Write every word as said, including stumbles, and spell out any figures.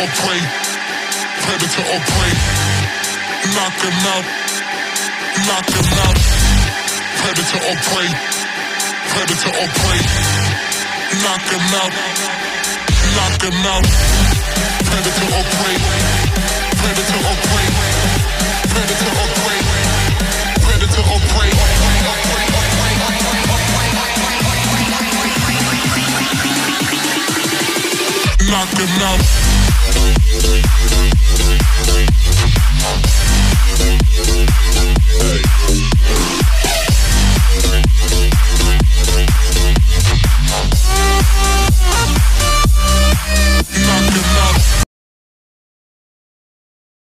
or prey, predator or prey. Knock him out, knock him out. Predator or prey, predator or prey. Knock him out, knock him out. Predator or prey, predator or prey, predator or prey, predator or prey. Knock him out.